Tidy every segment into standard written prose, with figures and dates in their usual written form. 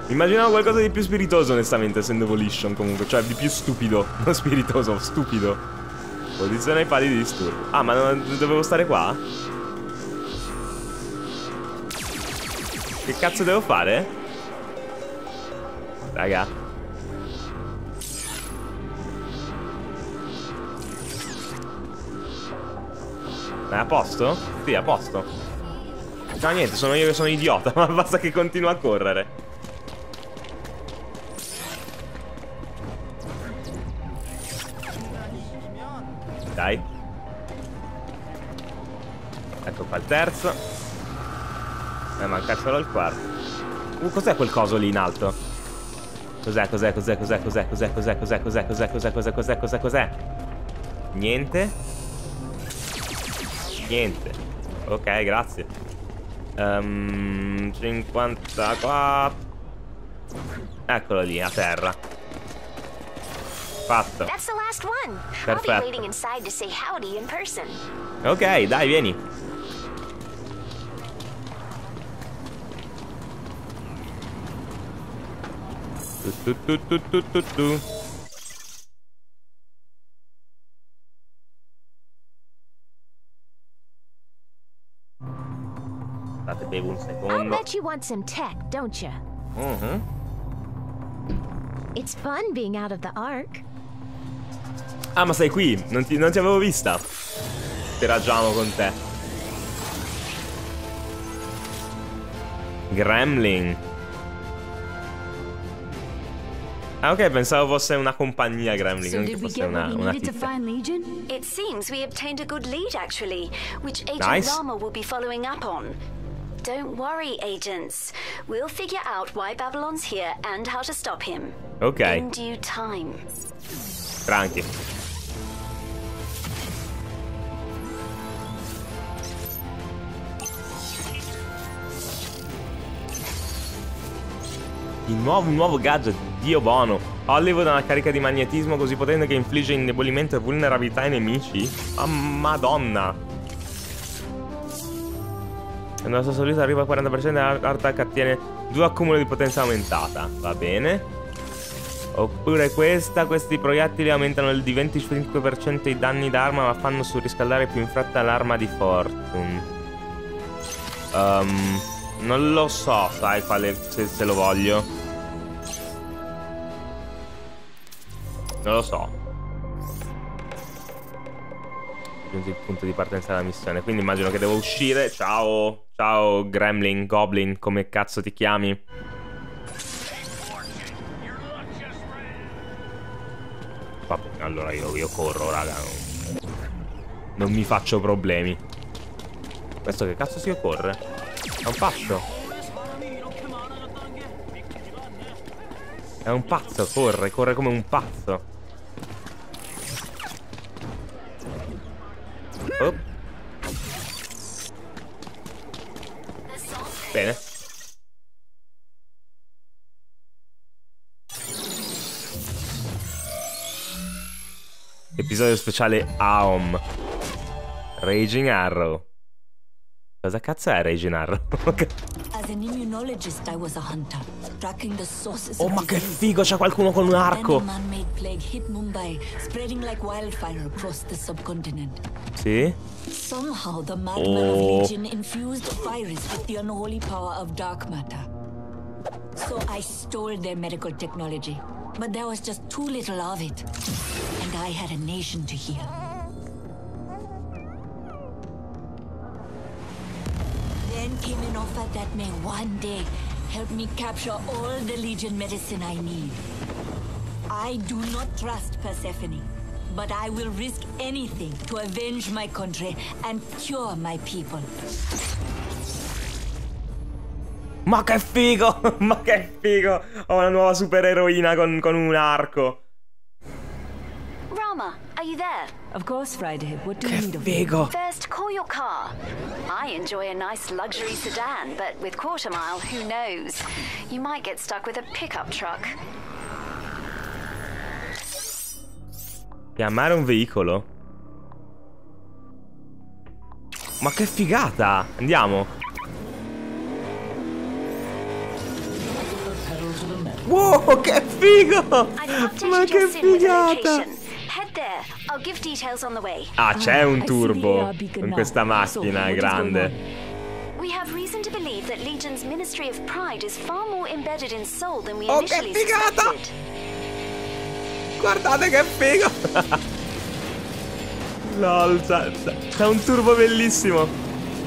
Immaginavo qualcosa di più spiritoso, onestamente, essendo Volition comunque. Cioè, di più stupido. Non spiritoso, stupido. Posizione ai pali di disturbo. Ah, ma dovevo stare qua? Che cazzo devo fare? Raga. È a posto? Sì, a posto. No, niente, sono io che sono idiota. Ma basta che continuo a correre. Dai. Ecco qua il terzo. Manca solo il quarto. Cos'è quel coso lì in alto? Cos'è? Niente. Niente. Ok, grazie. 54. Eccolo lì, a terra. Fatto. Perfetto. Ok, dai, vieni. Tu. State, bevo un secondo. I bet you want some tech, don't you? It's fun being out of the Ark. Ah, ma sei qui? Non ti avevo vista. Interagiamo con te. Gremlin. Ah, ok, pensavo fosse una compagnia Gremlin, non che fosse una tizia. It seems we obtained a good lead, actually, which Agent Nice. Rama will be following up on. Don't worry, agents. We'll figure out why Babylon's here and how to stop him. Ok. In due time. Tranqui. Un nuovo gadget, Dio buono. Hollywood ha una carica di magnetismo così potente che infligge indebolimento e vulnerabilità ai nemici. Ah, madonna. Quando la sua salute arriva al 40%, Artak ottiene 2 accumulo di potenza aumentata. Va bene. Oppure questi proiettili aumentano di 25% i danni d'arma, ma fanno surriscaldare più in fretta l'arma di Fortune. Non lo so, sai quale, se lo voglio. Non lo so. Giunto il punto di partenza della missione, quindi immagino che devo uscire. Ciao, ciao Gremlin, Goblin, come cazzo ti chiami? Vabbè, allora io corro, raga. Non mi faccio problemi. Questo che cazzo si corre? È un pazzo. È un pazzo, corre come un pazzo. Oh. Bene. Episodio speciale AOM. Raging Arrow. Cosa cazzo è Raging Arrow? As an immunologist, I was a hunter, tracking the sources Oh, of ma che disease. figo, c'è qualcuno con un arco. Then a man-made plague hit Mumbai, spreading like wildfire across the subcontinent. Sì? Somehow, the madman of Legion infused the virus with the unholy power of dark matter. So I stole their medical technology, but there was just too little of it, and I had a nation to heal. Then came an offer that may one day help me capture all the Legion medicine I need. I do not trust Persephone, but I will risk anything to avenge my country and cure my people. Ma che figo! Ma che figo! Ho una nuova supereroina con un arco. Rama, are you there? Of course, Friday. What do you Che need of me? figo! First, call your car. I enjoy a nice luxury sedan, but with quarter mile, who knows? You might get stuck with a pickup truck. Chiamare un veicolo? Ma che figata! Andiamo! Wow, che figo! I've Ma updated che your SIN with a figata! location. Head there. I'll give details on the way. Ah, c'è un I see the turbo AR beacon in now. questa So, macchina what is grande. going We have reason to believe that Legion's Ministry of Pride is far more embedded in Seoul than we Oh, che initially figata! suspected. Guardate che figo! Lol, c'è un turbo bellissimo.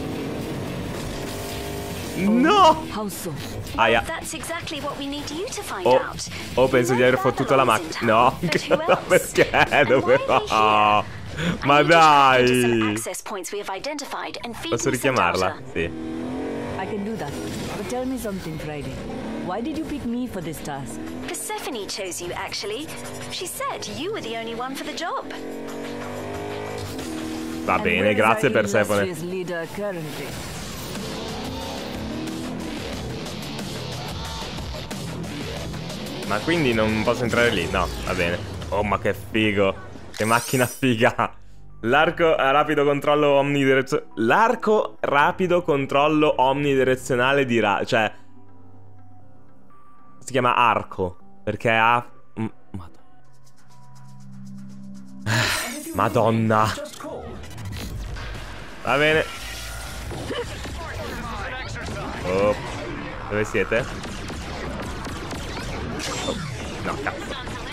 No! How so? Aia. That's exactly what we need you to find Oh, out. oh, penso di aver fottuto la macchina. No, perché dovevo... Oh, ma dai! Posso richiamarla? Sì. I can do that. But tell me something, Friday. Why did you pick me for this task? Persephone chose you, actually. She said you were the only one for the job. Va And bene, where is grazie our Persephone. illustrious leader currently? Ma quindi non posso entrare lì? No, va bene. Oh, ma che figo. Che macchina figa. L'arco rapido controllo omnidirezionale. L'arco rapido controllo omnidirezionale di cioè... si chiama arco. Perché ha... Madonna. Va bene. Oh. Dove siete? Oh. No, cazzo.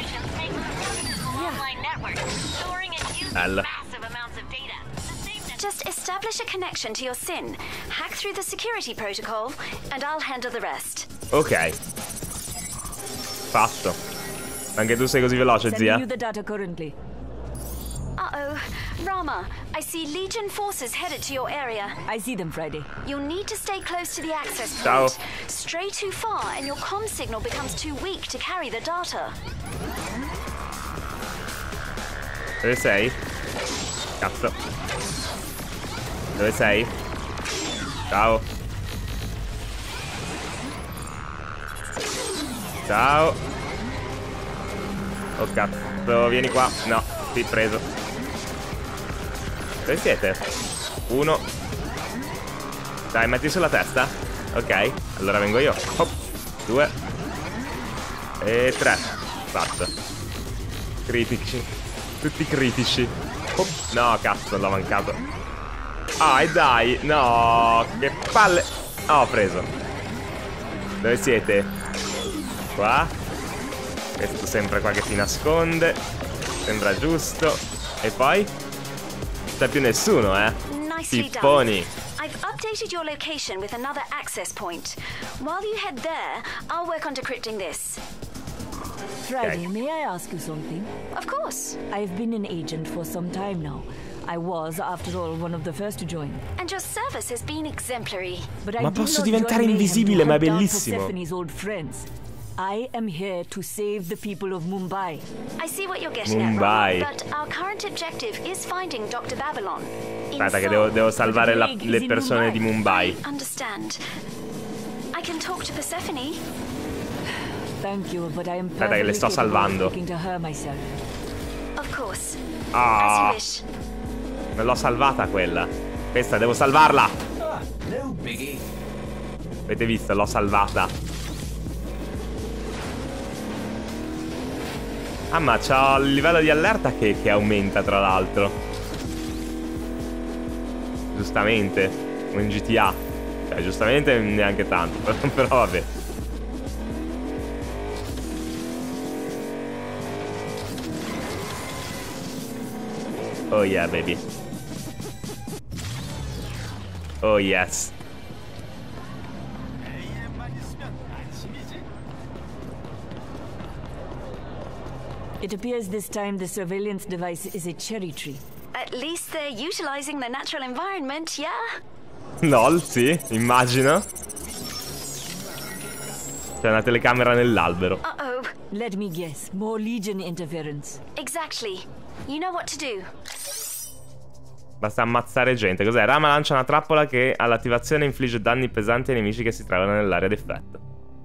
Bello. Just establish a connection to your SIN, hack through the security protocol, and I'll handle the rest. Ok. Fatto. Anche tu sei così veloce, Sending zia? you the data currently. Uh-oh. Rama, I see Legion forces headed to your area. I see them, Friday. You'll need to stay close to the access point. Ciao. Stray too far and your comm signal becomes too weak to carry the data. Dove sei? Cazzo. Dove sei? Ciao. Ciao. Oh cazzo, vieni qua. No, ti preso. Dove siete? Uno. Dai, metti sulla testa. Ok, allora vengo io. Oh, 2 e 3. Fatto. Critici. Tutti critici. Oh, no, cazzo, l'ho mancato. Ah, e dai. No, che palle. Oh, ho preso. Dove siete? Qua. Questo sempre qua che si nasconde. Sembra giusto. E poi? Non c'è più nessuno, eh. Nicely Pipponi. done. I've updated your location with another access point. While you head there, I'll work on decrypting this. Friday, may I ask you something? Of course. I've been an agent for some time now. I was, after all, one of the first to join. And your service has been exemplary. But Ma I do posso not diventare join mayhem invisibile, to ma è hunt down bellissimo. Persephone's old friends. I am here to save the people of Mumbai. I see what you're getting Mumbai. at, Rama, but our current objective is finding Dr. Babylon. In Aspetta che Seoul. devo salvare But the le plague is in persone di Mumbai. Understand. I can talk to Persephone. Thank you, but I am Aspetta che le sto perfectly capable of salvando. speaking to her myself. Of course. Ah, As you wish. non l'ho salvata quella. Questa devo salvarla. No biggie. Avete visto? L'ho salvata. Ah, ma c'ho il livello di allerta che aumenta, tra l'altro. Giustamente. Come in GTA. Cioè, giustamente neanche tanto. Però vabbè. Oh yeah, baby. Oh yes. It appears this time the surveillance device is a cherry tree. At least they're utilizing the natural environment, yeah? LOL, sì, immagino. C'è una telecamera nell'albero. Uh-oh. Let me guess, more Legion interference. Exactly. You know what to do. Basta ammazzare gente. Cos'è? Rama lancia una trappola che all'attivazione infligge danni pesanti ai nemici che si trovano nell'area d'effetto.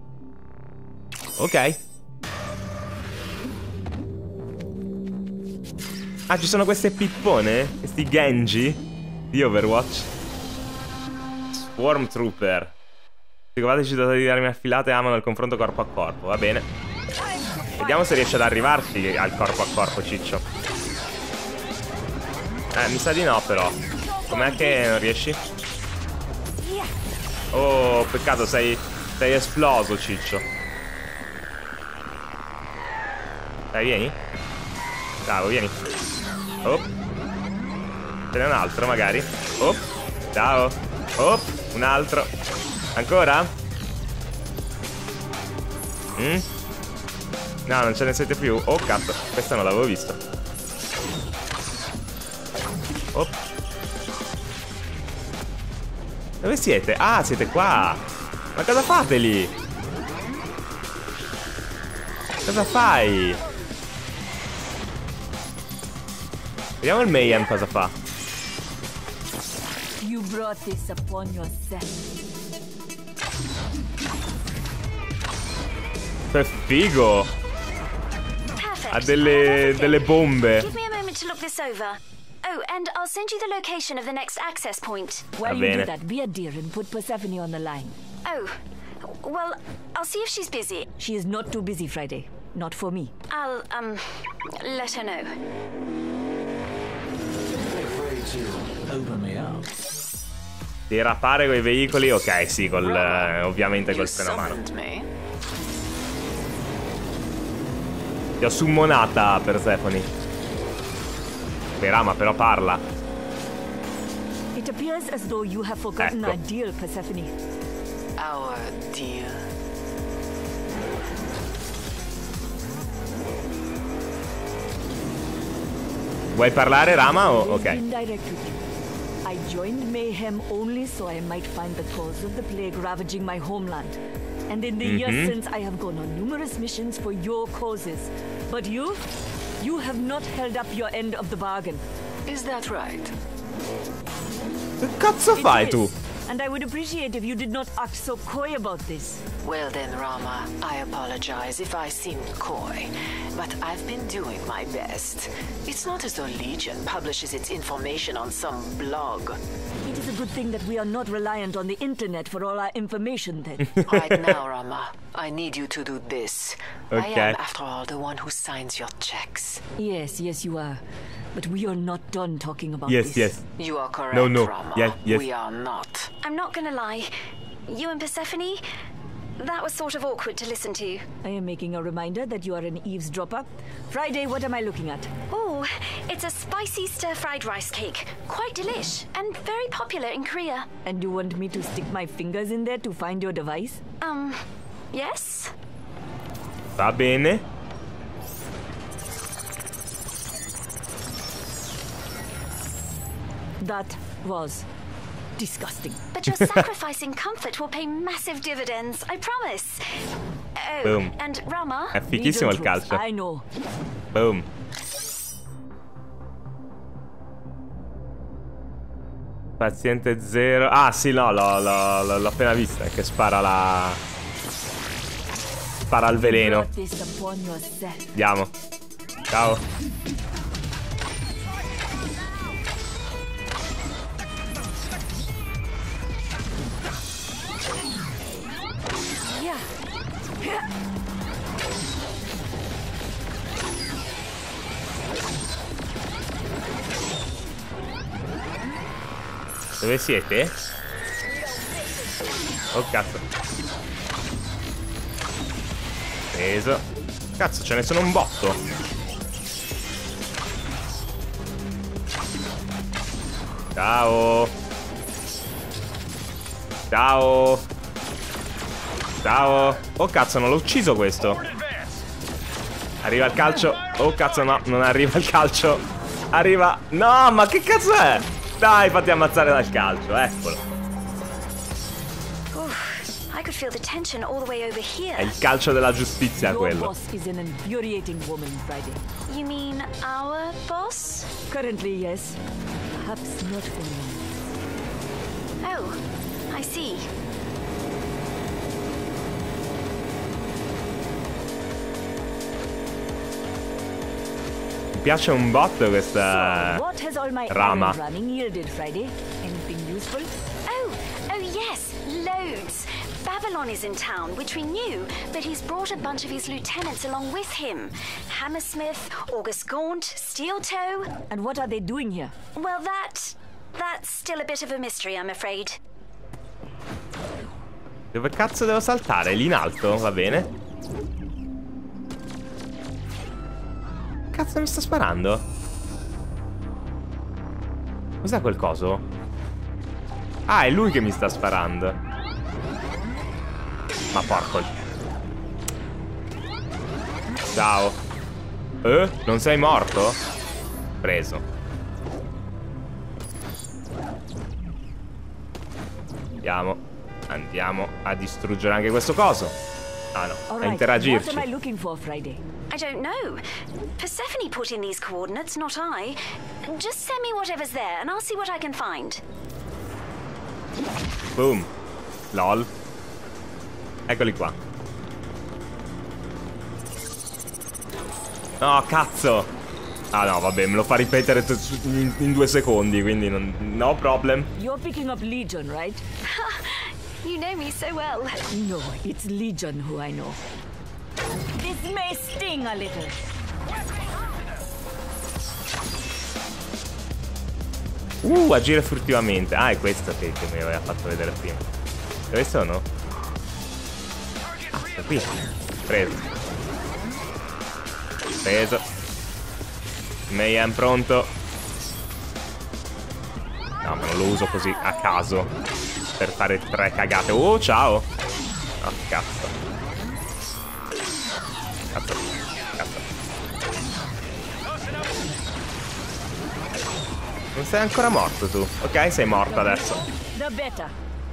Ok. Ah, ci sono queste pippone? Questi Genji di Overwatch. Swarm Trooper. Psicopatici dotati di armi affilate amano il confronto corpo a corpo. Va bene. Vediamo se riesce ad arrivarci al corpo a corpo, ciccio. Mi sa di no, però. Com'è che non riesci? Oh, peccato, sei esploso, ciccio. Dai, vieni. Bravo, vieni. Oh. Ce n'è un altro, magari. Oh. Ciao. Oh. Un altro. Ancora? No, non ce ne siete più. Oh, cazzo. Questa non l'avevo visto. Oh. Dove siete? Ah, siete qua. Ma cosa fate lì? Cosa fai? Vediamo il Mayhem cosa fa. You brought this upon yourself. Che figo. Perfect. Ha delle bombe. Give me a moment to look this over. Oh, and I'll send you the location of the next access point. While you bene. do that, be a dear and put Persephone on the line. Oh, well, I'll see if she's busy. She is not too busy Friday. Not for me. I'll, let her know. Afraid to open me up. Derapare coi veicoli. Ok, sì, ovviamente col freno a mano. Ti ho summonata, Persephone. Ma però parla. It appears as though you have forgotten Ecco. our deal, Persephone. Our deal. Vuoi parlare, Rama? O... It has Ok. been direct with you. I joined Mayhem only so I might find the cause of the plague ravaging my homeland. And in the years since, I have gone on numerous missions for your causes. But you have not held up your end of the bargain. Is that right? Che cazzo It fai is. tu? And I would appreciate if you did not act so coy about this. Well then, Rama, I apologize if I seem coy, but I've been doing my best. It's not as though Legion publishes its information on some blog. It is a good thing that we are not reliant on the internet for all our information then. Right now, Rama, I need you to do this. I Okay. am, after all, the one who signs your checks. Yes, you are. But we are not done talking about Yes, this. yes. You are correct, No. Rama. Yes. We are not. I'm not gonna lie. You and Persephone, that was sort of awkward to listen to. I am making a reminder that you are an eavesdropper. Friday, what am I looking at? Oh, it's a spicy stir-fried rice cake. Quite delish, and very popular in Korea. And you want me to stick my fingers in there to find your device? Yes? Va bene. That was disgusting. But your sacrificing comfort will pay massive dividends, I promise. Oh, Boom. and Rama, È fighissimo il Needle truth, calcio. I know. Boom. Paziente zero. Ah, sì, no, l'ho appena vista. Che spara la... Spara il veleno. Brought this upon yourself. Andiamo. Ciao. Dove siete? Oh cazzo. Preso. Cazzo, ce ne sono un botto. Ciao. Ciao. Ciao. Oh cazzo, non l'ho ucciso questo. Arriva il calcio. Oh cazzo, no, non arriva il calcio. Arriva. No, ma che cazzo è? Dai, fatti ammazzare dal calcio, eccolo. I could feel the tension all the way over È here. il calcio della giustizia Your quello. boss is an infuriating woman, Friday. You mean our boss? Currently, yes. Perhaps not for long. Oh, I see. Mi piace un botto questa So, what has all my Rama. errand running yielded, Friday? Anything useful? Oh, yes, loads. dudes. Babylon is in town, which we knew, but he's brought a bunch of his lieutenants along with him. Hammersmith, August Gaunt, Steel Toe. And what are they doing here? Well, that's still a bit of a mystery, I'm afraid. Dove cazzo devo saltare? Lì in alto, va bene. Cazzo mi sta sparando? Cos'è quel coso? Ah, è lui che mi sta sparando. Ma porco. Ciao. Non sei morto? Preso. Andiamo a distruggere anche questo coso. Ah no, a interagirci. What am I looking for, Friday? I don't know. Persephone put in these coordinates, not I. Just send me whatever's there, and I'll see what I can find. Boom. Lol. Eccoli qua. No, cazzo. Ah no, vabbè, me lo fa ripetere in 2 secondi, quindi no problem. You're picking up Legion, right? You know me so well. No, it's Legion who I know. This may sting a little. Agire furtivamente. Ah, è questo che mi aveva fatto vedere prima. Dove sono? Ah, è qui. Preso. Preso. Mayhem pronto. No, ma non lo uso così a caso per fare 3 cagate. Oh, ciao. Oh, cazzo. Cazzo. Non sei ancora morto tu. Ok, sei morto adesso. The better.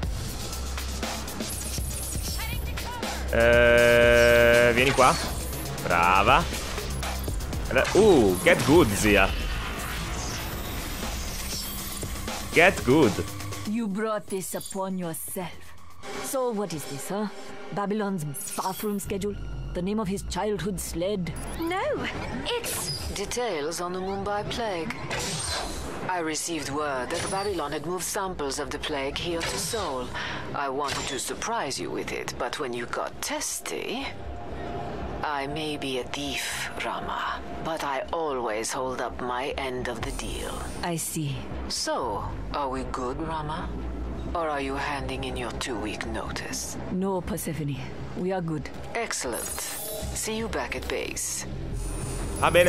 Vieni qua. Brava. Get good, zia. Get good. You brought this upon yourself. So what is this, huh? Babylon's bathroom schedule? The name of his childhood sled? No, it's... Details on the Mumbai plague. I received word that Babylon had moved samples of the plague here to Seoul. I wanted to surprise you with it, but when you got testy... I may be a thief, Rama, but I always hold up my end of the deal. I see. So, are we good, Rama? Or are you handing in your 2-week notice? No, Persephone. We are good. Excellent. See you back at base. Va bene.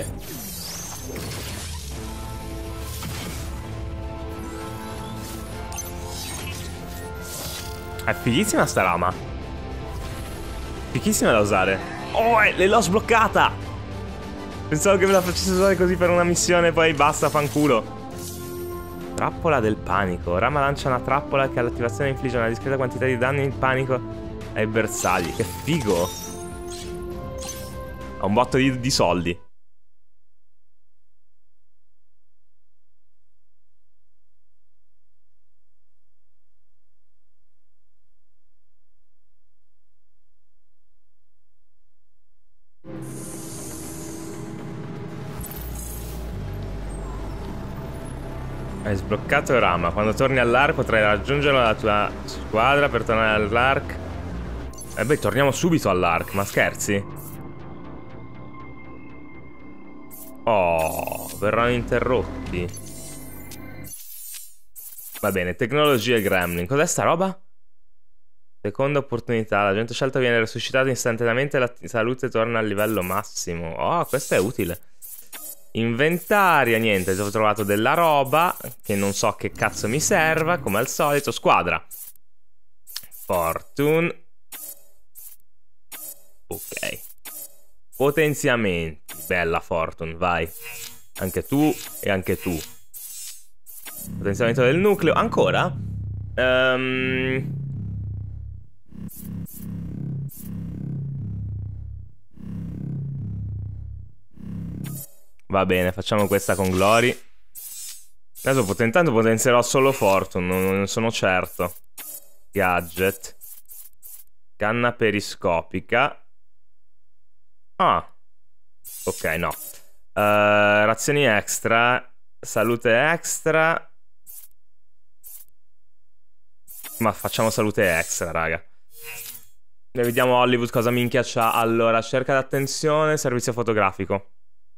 È fighissima sta lama. Fighissima da usare. Oh, l'ho sbloccata. Pensavo che me la facesse usare così per una missione, poi basta, fanculo. Trappola del panico. Rama lancia una trappola che all'attivazione infligge una discreta quantità di danni in panico ai bersagli. Che figo. Ha un botto di soldi. Hai sbloccato Rama. Quando torni all'Ark potrai raggiungere la tua squadra per tornare all'Ark. Beh, torniamo subito all'Ark, ma scherzi? Oh, verranno interrotti. Va bene, tecnologie Gremlin. Cos'è sta roba? Seconda opportunità. L'agente scelto viene resuscitato istantaneamente e la salute torna al livello massimo. Oh, questo è utile. Inventaria, niente, ho trovato della roba che non so che cazzo mi serva, come al solito. Squadra. Fortune. Ok. Potenziamenti. Bella Fortune, vai. Anche tu e anche tu. Potenziamento del nucleo. Ancora? Va bene, facciamo questa con Glory. Adesso intanto potenzierò solo Fortune, non sono certo. Gadget. Canna periscopica. Ah. Ok, no. Razioni extra. Salute extra. Ma facciamo salute extra, raga. E vediamo Hollywood cosa minchia c'ha. Allora, cerca d'attenzione, servizio fotografico.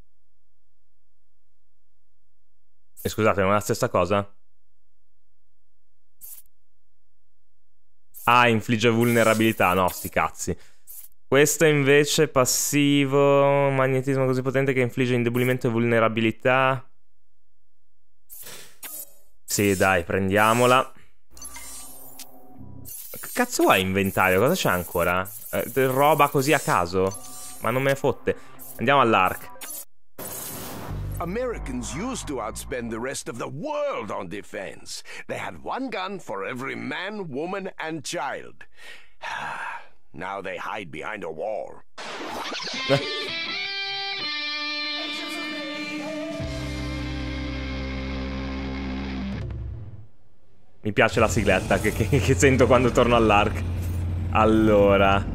E scusate, non è la stessa cosa? Ah, infligge vulnerabilità. No, sti cazzi. Questo invece è passivo. Magnetismo così potente che infligge indebolimento e vulnerabilità. Sì, dai, prendiamola. Che cazzo vuoi inventario? Cosa c'è ancora? Roba così a caso? Ma non me ne fotte. Andiamo all'Ark. Americans used to outspend the rest of the world on defense. They had one gun for every man, woman, and child. Now they hide behind a wall. Mi piace la sigletta che sento quando torno all'Ark. Allora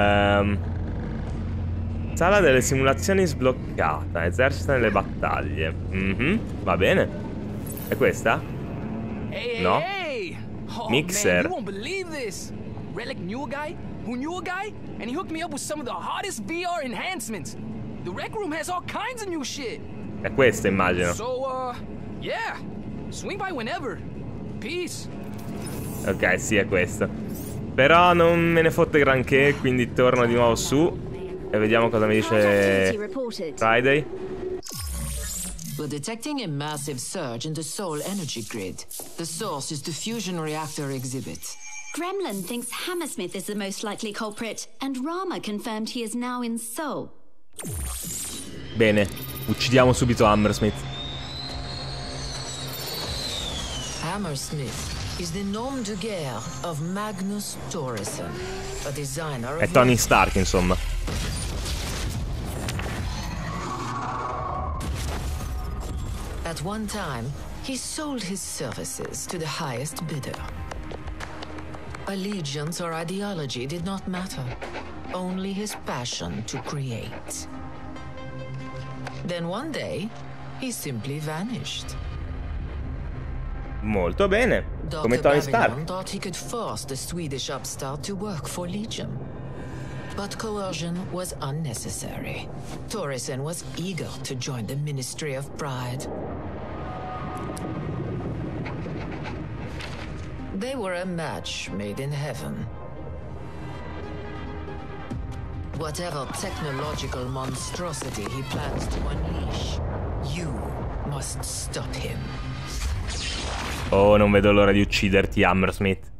sala delle simulazioni sbloccata. Esercita nelle battaglie. Va bene. È questa? No. Mixer. Man, you won't believe this. Relic knew a guy who knew a guy, and he hooked me up with some of the hottest VR enhancements. The rec room has all kinds of new shit. È questa, immagino. So, yeah. Swing by whenever. Peace. Ok, sì, è questo. Però non me ne fotte granché, quindi torno di nuovo su e vediamo cosa mi dice Friday. We're detecting a massive surge in the Soul energy grid. The source is the fusion reactor exhibit. Gremlin thinks Hammersmith is the most likely culprit, and Rama confirmed he is now in Seoul. Bene, uccidiamo subito Hammersmith. Hammersmith is the nom de guerre of Magnus Thoresen, a designer of... È Tony Stark, insomma. At one time, he sold his services to the highest bidder. Allegiance or ideology did not matter. Only his passion to create. Then one day, he simply vanished. Molto bene. Come Dr. Tony Babylon Stark. thought he could force the Swedish upstart to work for Legion. But coercion was unnecessary. Thoresen was eager to join the Ministry of Pride. They were a match made in heaven. Whatever technological monstrosity he plans to unleash, you must stop him. Oh, non vedo l'ora di ucciderti, Hammersmith.